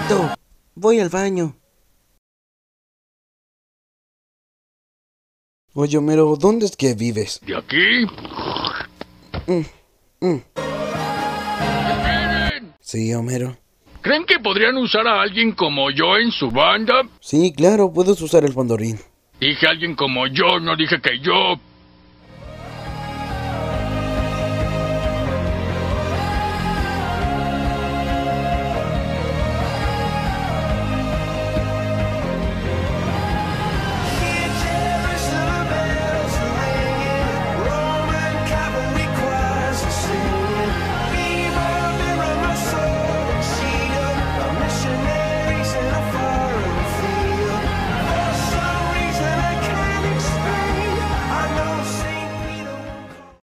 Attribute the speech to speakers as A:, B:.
A: momentito. Voy al baño. Oye, Homero, ¿dónde es que vives?
B: ¿De aquí? ¡Esperen!
A: Sí, Homero.
B: ¿Creen que podrían usar a alguien como yo en su banda?
A: Sí, claro, puedes usar el fondorín.
B: Dije alguien como yo, no dije que yo.